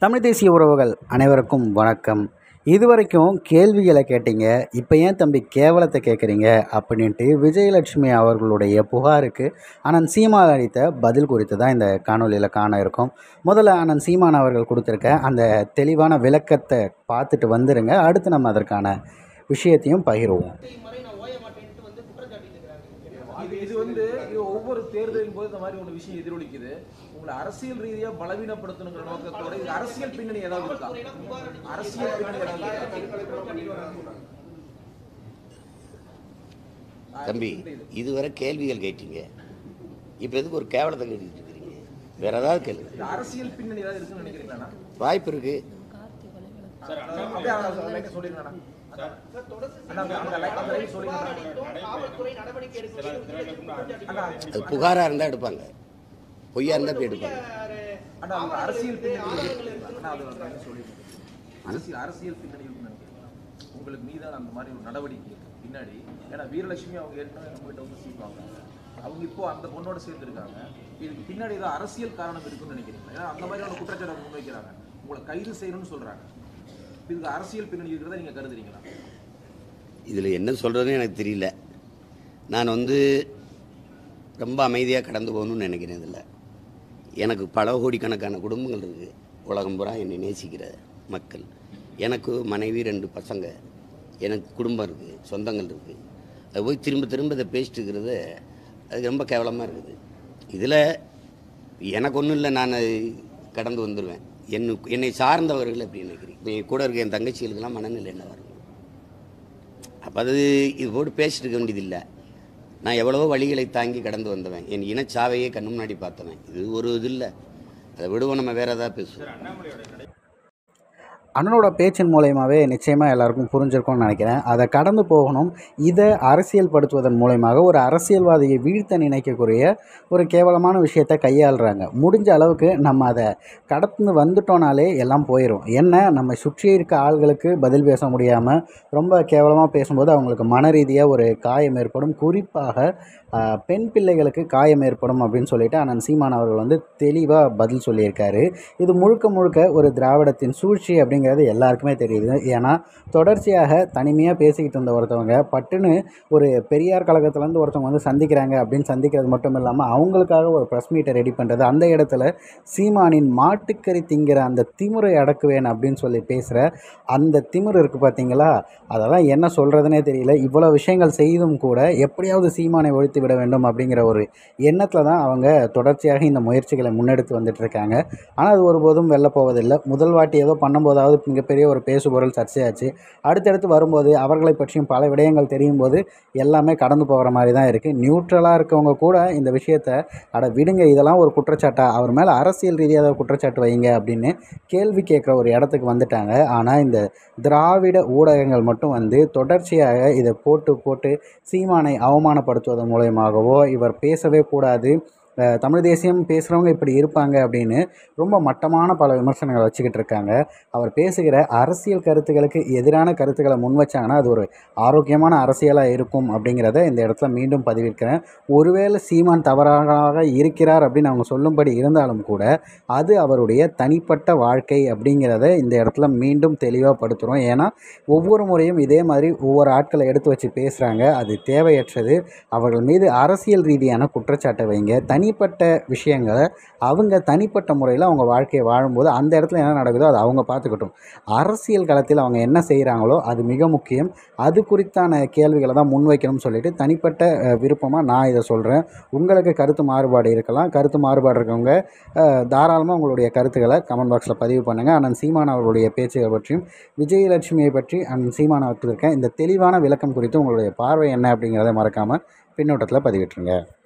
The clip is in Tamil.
தமிழ் தேசிய உறவுகள் அனைவருக்கும் வணக்கம். இதுவரைக்கும் கேள்விகளை கேட்டீங்க, இப்போ ஏன் தம்பி கேவலத்தை கேட்குறீங்க அப்படின்ட்டு விஜயலட்சுமி அவர்களுடைய புகாருக்கு அண்ணன் சீமான் அளித்த பதில் குறித்து தான் இந்த காணொலியில் காண இருக்கோம். முதல்ல அண்ணன் சீமான் அவர்கள் கொடுத்துருக்க அந்த தெளிவான விளக்கத்தை பார்த்துட்டு வந்துடுங்க. அடுத்து நம்ம அதற்கான விஷயத்தையும் பகிர்வோம். இது ஒவ்வொரு தேர்தலின் போது இந்த மாதிரி ஒரு விஷயம் எதிரொலிக்குது. உங்களை அரசியல் ரீதியா பலவீனப்படுத்தணுங்கிற நோக்கத்தோட இது அரசியல் பின்னணி ஏதாவது இருக்கா? அரசியல் பின்னணி தம்பி, இதுவரை கேள்விகள் கேட்டீங்க, இப்ப எதுக்கு ஒரு கேவலத்தை கேட்டுட்டு இருக்கிறீங்க? வேற ஏதாவது கேள்வி? அரசியல் பின்னணி ஏதாவது இருக்குன்னு நினைக்கிறீங்களா? வாய்ப்பு இருக்கு. அது புகாரா இருந்தா எடுப்பாங்க, பொய்யா இருந்தா போய் எடுப்பாங்க. அரசியல் பின்னணி உங்களுக்கு மீதான அந்த மாதிரி ஒரு நடவடிக்கை பின்னாடி, ஏன்னா வீரலட்சுமி அவங்க ஏற்கனவே நம்மகிட்ட வந்து சீப்பாங்க, அவங்க இப்போ அந்த பொண்ணோட சேர்ந்து இருக்காங்க. இதுக்கு பின்னாடி ஏதாவது அரசியல் காரணம் இருக்குன்னு நினைக்கிறீங்களா? ஏன்னா அந்த மாதிரியான குற்றச்சாட்டு முன்வைக்கிறாங்க, உங்களை கைது செய்யணும்னு சொல்றாங்க. இதுக்கு அரசியல் பின்னணி இருக்கிறதா நீங்க கருதுறீங்களா? இதில் என்ன சொல்கிறதுன்னு எனக்கு தெரியல. நான் ரொம்ப அமைதியாக கடந்து போகணும்னு நினைக்கிறேன். இதில் எனக்கு பல கோடிக்கணக்கான குடும்பங்கள் இருக்குது, உலகம் பூரா என்னை நேசிக்கிற மக்கள். எனக்கு மனைவி, 2 பசங்க, எனக்கு குடும்பம் இருக்குது, சொந்தங்கள் இருக்குது. அது போய் திரும்ப திரும்ப இதை பேசிட்டு இருக்கிறது அது ரொம்ப கேவலமாக இருக்குது. இதில் எனக்கு ஒன்றும் இல்லை, நான் கடந்து வந்துடுவேன். என்னை சார்ந்தவர்கள் எப்படி நினைக்கிறேன். இப்போ கூட இருக்க என் தங்கச்சிகளுக்கெல்லாம் மனநிலை என்ன வரும்? அப்போ அது இது போட்டு பேசிட்டு இருக்க வேண்டியதில்லை. நான் எவ்வளவோ வழிகளை தாங்கி கடந்து வந்தவன், என் இனச்சாவையே கண்ணு முன்னாடி பார்த்தவன். இது ஒரு இது இல்லை, அதை விடுவோம், நம்ம வேறு ஏதாவது பேசுவோம். அண்ணனோட பேச்சின் மூலயமாவே நிச்சயமாக எல்லாருக்கும் புரிஞ்சிருக்கும்னு நினைக்கிறேன். அதை கடந்து போகணும். இதை அரசியல் படுத்துவதன் மூலயமாக ஒரு அரசியல்வாதியை வீழ்த்த நினைக்கக்கூடிய ஒரு கேவலமான விஷயத்தை கையாளுறாங்க. முடிஞ்ச அளவுக்கு நம்ம அதை கடந்து வந்துட்டோனாலே எல்லாம் போயிடும். என்ன, நம்ம சுற்றி இருக்க ஆள்களுக்கு பதில் பேச முடியாமல் ரொம்ப கேவலமாக பேசும்போது அவங்களுக்கு மன ரீதியாக ஒரு காயம் ஏற்படும். குறிப்பாக பெண் பிள்ளைகளுக்கு காயம் ஏற்படும் அப்படின்னு சொல்லிட்டு அண்ணன் சீமான் அவர்கள் தெளிவாக பதில் சொல்லியிருக்காரு. இது முழுக்க முழுக்க ஒரு திராவிடத்தின் சூழ்ச்சி அப்படிங்கிறது எல்லாருக்குமே தெரியுது. ஏன்னா தொடர்ச்சியாக தனிமையாக பேசிக்கிட்டு இருந்த ஒருத்தவங்க பட்டுன்னு ஒரு பெரியார் கழகத்துலேருந்து ஒருத்தவங்க சந்திக்கிறாங்க அப்படின்னு சந்திக்கிறது மட்டும் இல்லாமல் அவங்களுக்காக ஒரு ப்ரெஸ் மீட்டை ரெடி பண்ணுறது, அந்த இடத்துல சீமானின் மாட்டுக்கறி திங்கிற அந்த திமிரை அடக்குவேன் அப்படின்னு சொல்லி பேசுகிற அந்த திமிர் இருக்குது பார்த்தீங்களா, அதெல்லாம் என்ன சொல்கிறதுனே தெரியல. இவ்வளோ விஷயங்கள் செய்தும் கூட எப்படியாவது சீமானை ஒழித்து விட வேண்டும் அப்படிங்கிற ஒரு எண்ணத்தில் தான் அவங்க தொடர்ச்சியாக இந்த முயற்சிகளை முன்னெடுத்து வந்துட்டு இருக்காங்க. ஆனால் அது ஒருபோதும் வெல்ல போவதில்லை. முதல் வாட்டி ஏதோ பண்ணும்போதாவது மிகப்பெரிய ஒரு பேசுபொருள் சர்ச்சையாச்சு. அடுத்தடுத்து வரும்போது அவர்களை பற்றியும் பல விடயங்கள் தெரியும் போது எல்லாமே கடந்து போகிற மாதிரி தான் இருக்குது. நியூட்ரலாக இருக்கவங்க கூட இந்த விஷயத்தை விடுங்க, இதெல்லாம் ஒரு குற்றச்சாட்டா, அவர் மேலே அரசியல் ரீதியாக குற்றச்சாட்டு வைங்க அப்படின்னு கேள்வி கேட்குற ஒரு இடத்துக்கு வந்துட்டாங்க. ஆனால் இந்த திராவிட ஊடகங்கள் மட்டும் தொடர்ச்சியாக இதை போட்டு சீமானை அவமானப்படுத்துவதன் மூலமாகவோ இவர் பேசவே கூடாது, தமிழ் தேசியம் பேசுகிறவங்க இப்படி இருப்பாங்க அப்படின்னு ரொம்ப மட்டமான பல விமர்சனங்களை வச்சுக்கிட்டு இருக்காங்க. அவர் பேசுகிற அரசியல் கருத்துக்களுக்கு எதிரான கருத்துக்களை முன் வச்சாங்கன்னா அது ஒரு ஆரோக்கியமான அரசியலாக இருக்கும் அப்படிங்கிறத இந்த இடத்துல மீண்டும் பதிவிருக்கிறேன். ஒருவேளை சீமான் தவறாக இருக்கிறார் அப்படின்னு அவங்க சொல்லும்படி இருந்தாலும் கூட அது அவருடைய தனிப்பட்ட வாழ்க்கை அப்படிங்கிறத இந்த இடத்துல மீண்டும் தெளிவாக படுத்துகிறோம். ஏன்னா ஒவ்வொரு முறையும் இதே மாதிரி ஒவ்வொரு ஆட்களை எடுத்து வச்சு பேசுகிறாங்க, அது தேவையற்றது. அவர்கள் மீது அரசியல் ரீதியான குற்றச்சாட்டை வைங்க. தனிப்பட்ட விஷயங்களை அவங்க தனிப்பட்ட முறையில் அவங்க வாழ்க்கையை வாழும்போது அந்த இடத்துல என்ன நடக்குதோ அதை அவங்க பார்த்துக்கட்டும். அரசியல் களத்தில் அவங்க என்ன செய்கிறாங்களோ அது மிக முக்கியம். அது குறித்தான கேள்விகளை தான் முன்வைக்கணும்னு சொல்லிட்டு தனிப்பட்ட விருப்பமாக நான் இதை சொல்கிறேன். உங்களுக்கு கருத்து மாறுபாடு இருக்கலாம். கருத்து மாறுபாடு இருக்கவங்க தாராளமாக உங்களுடைய கருத்துக்களை கமெண்ட் பாக்ஸில் பதிவு பண்ணுங்கள். அண்ணன் சீமான் அவர்களுடைய பேச்சுகள் பற்றியும் விஜயலட்சுமியை பற்றி அண்ணன் சீமான் அவர்களுக்கு இந்த தெளிவான விளக்கம் குறித்து உங்களுடைய பார்வை என்ன அப்படிங்கிறத மறக்காமல் பின்னோட்டத்தில் பதிவிட்டுருங்க.